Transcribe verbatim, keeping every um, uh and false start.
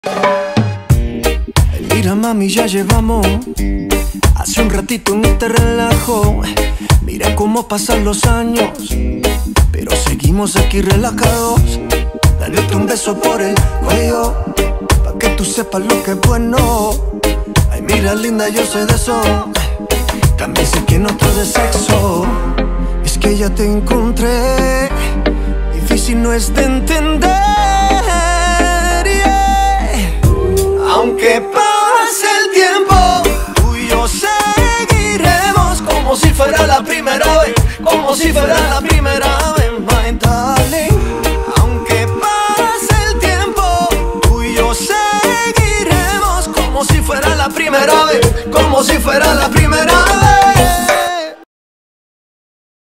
Mira mami, ya llevamos hace un ratito en este relajo. Mira cómo pasan los años, pero seguimos aquí relajados. Dándote un beso por el cuello, pa' que tú sepas lo que es bueno. Ay, mira linda, yo sé de eso. También sé que no todo es sexo. Es que ya te encontré. Difícil no es de entender, yeah. Aunque pase el tiempo, tú y yo seguiremos como si fuera la primera vez, como si fuera la primera vez.